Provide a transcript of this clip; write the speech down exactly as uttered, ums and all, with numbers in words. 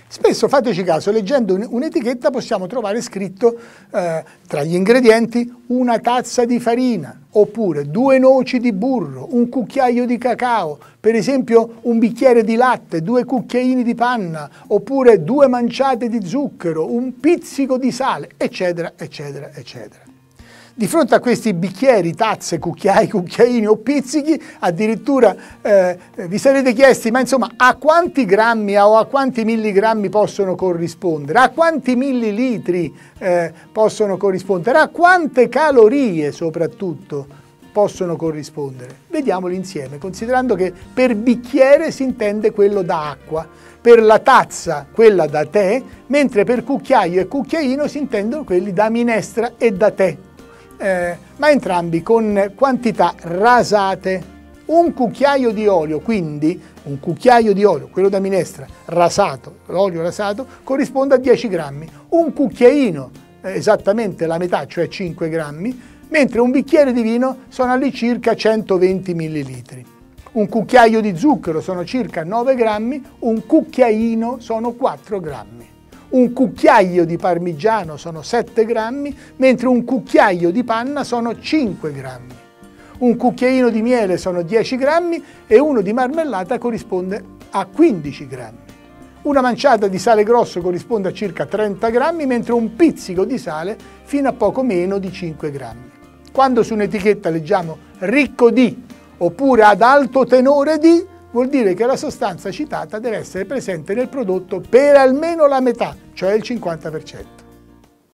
Spesso, fateci caso, leggendo un'etichetta possiamo trovare scritto eh, tra gli ingredienti una tazza di farina, oppure due noci di burro, un cucchiaio di cacao, per esempio un bicchiere di latte, due cucchiaini di panna, oppure due manciate di zucchero, un pizzico di sale, eccetera, eccetera, eccetera. Di fronte a questi bicchieri, tazze, cucchiai, cucchiaini o pizzichi, addirittura eh, vi sarete chiesti, ma insomma, a quanti grammi o a quanti milligrammi possono corrispondere? A quanti millilitri eh, possono corrispondere? A quante calorie, soprattutto, possono corrispondere? Vediamoli insieme, considerando che per bicchiere si intende quello da acqua, per la tazza quella da tè, mentre per cucchiaio e cucchiaino si intendono quelli da minestra e da tè. Eh, ma entrambi con quantità rasate. Un cucchiaio di olio, quindi un cucchiaio di olio, quello da minestra, rasato, l'olio rasato, corrisponde a dieci grammi. Un cucchiaino, eh, esattamente la metà, cioè cinque grammi, mentre un bicchiere di vino sono all'incirca centoventi millilitri. Un cucchiaio di zucchero sono circa nove grammi, un cucchiaino sono quattro grammi. Un cucchiaio di parmigiano sono sette grammi, mentre un cucchiaio di panna sono cinque grammi. Un cucchiaino di miele sono dieci grammi e uno di marmellata corrisponde a quindici grammi. Una manciata di sale grosso corrisponde a circa trenta grammi, mentre un pizzico di sale fino a poco meno di cinque grammi. Quando su un'etichetta leggiamo ricco di oppure ad alto tenore di, vuol dire che la sostanza citata deve essere presente nel prodotto per almeno la metà, cioè il cinquanta per cento.